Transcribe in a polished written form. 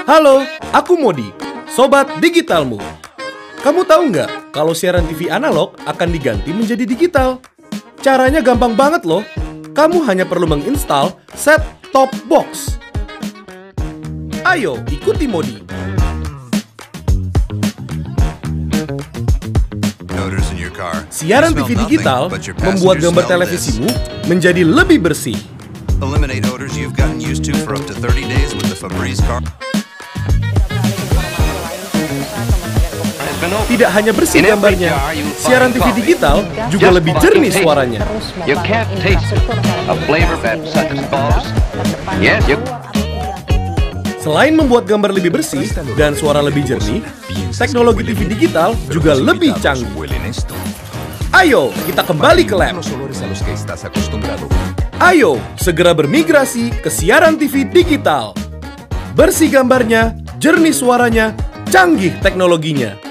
Halo, aku Modi, Sobat Digitalmu. Kamu tahu nggak kalau siaran TV analog akan diganti menjadi digital? Caranya gampang banget loh. Kamu hanya perlu menginstal set-top box. Ayo, ikuti Modi. Siaran TV digital membuat gambar televisimu menjadi lebih bersih. Tidak hanya bersih gambarnya, siaran TV digital juga lebih jernih suaranya. Selain membuat gambar lebih bersih dan suara lebih jernih, teknologi TV digital juga lebih canggih. Ayo, kita kembali ke lab. Ayo, segera bermigrasi ke siaran TV digital. Bersih gambarnya, jernih suaranya, canggih teknologinya.